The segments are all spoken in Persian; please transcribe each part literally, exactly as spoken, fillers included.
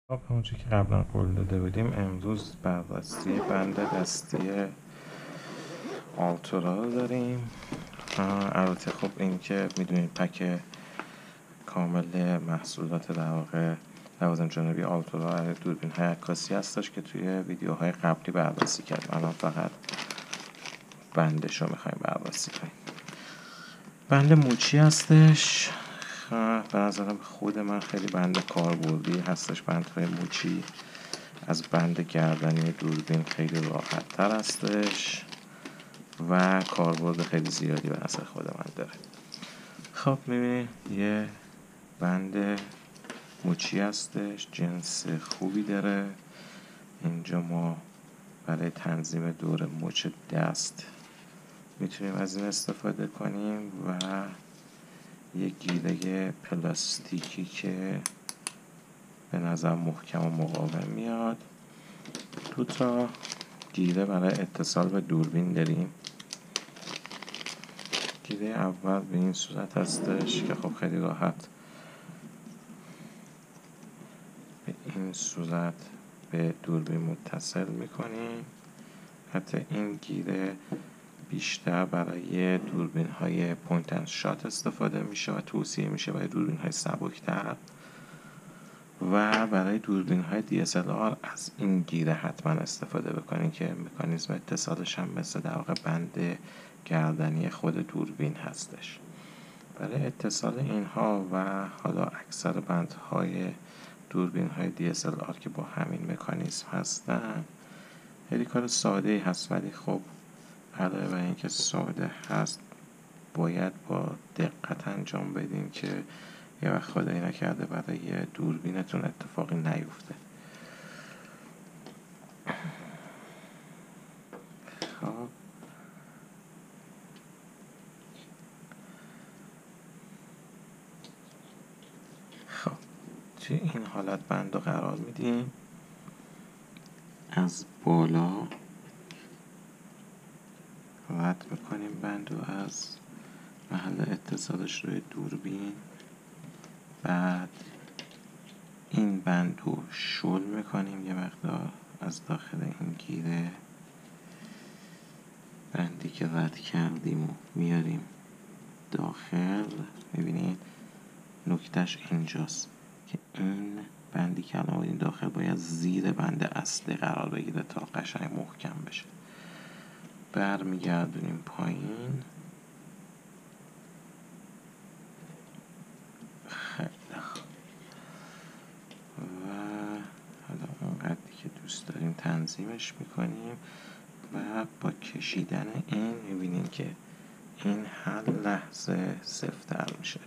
خب همونجور که قبلا قول داده بودیم امروز بررسی بند دستی آلتورا رو داریم. البته خب این که میدونید پک کامل محصولات در واقع لوازم جانبی آلتورا برای دوربین های عکاسی هستش که توی ویدیوهای قبلی بررسی کردیم. الان فقط بندش رو میخوایم بررسی کنیم. بند موچی هستش. به نظرم خود من خیلی بند کاربردی هستش. بندهای موچی از بند گردنی دوربین خیلی راحت تر هستش و کاربرد خیلی زیادی به نظر خود من داره. خب میبینید یه بند موچی هستش، جنس خوبی داره. اینجا ما برای تنظیم دور مچ دست میتونیم از این استفاده کنیم و یک گیره پلاستیکی که به نظر محکم و مقاوم میاد. دو تا گیره برای اتصال به دوربین داریم. گیره اول به این صورت هستش که خب خیلی راحت به این صورت به دوربین متصل میکنیم. حتی این گیره بیشتر برای دوربین های پوینت اند شات استفاده میشه و توصیه میشه برای دوربین های سبکتر و برای دوربین های دی اس ال آر از این گیره حتما استفاده بکنین که مکانیزم اتصالش هم مثل در واقع بند گردنی خود دوربین هستش. برای اتصال اینها و حالا اکثر بندهای دوربین های دی اس ال آر که با همین مکانیزم هستن خیلی کار ساده ای هست، ولی خب علاوه بر اینکه ساده هست باید با دقت انجام بدین که یه وقت خدایی نکرده برای دوربینتون اتفاقی نیفته. خب خب توی این حالت بند رو قرار میدیم. از بالا رد میکنیم بند رو از محل اتصالش روی دوربین. بعد این بند رو شل میکنیم یه مقدار از داخل این گیره. بندی که رد کردیم و میاریم داخل. میبینید نکتهش اینجاست که این بندی که الان این داخل باید زیر بند اصلی قرار بگیره تا قشنگ محکم بشه. برمیگردونیم پایین. و حالا اونقدری که دوست داریم تنظیمش میکنیم و با کشیدن این میبینیم که این هر لحظه صفتر میشه.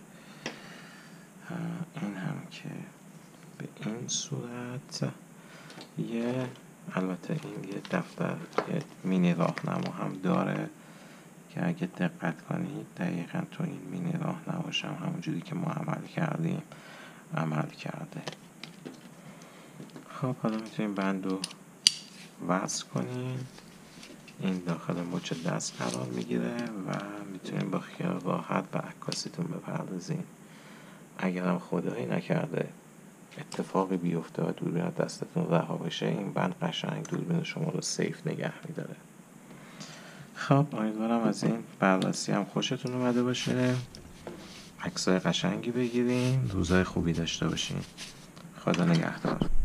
این هم که به این صورت یه البته این یه دفتر یه مینی راهنما هم داره که اگه دقت کنید دقیقا تو این مینی راهنماش هم همونجوری که ما عمل کردیم عمل کرده. خب حالا میتونیم بند رو وصل کنیم. این داخل مچ دست قرار میگیره و میتونیم با خیال راحت به عکاسیتون بپردازیم. اگرم خدایی نکرده اتفاقی بیفته و دوربین از دستتون رها بشه، این بند قشنگ دوربین شما رو سیف نگه میداره. خب امیدوارم از این بررسی هم خوشتون اومده باشه. عکسای قشنگی بگیرین. روزای خوبی داشته باشین. خدا نگهدار.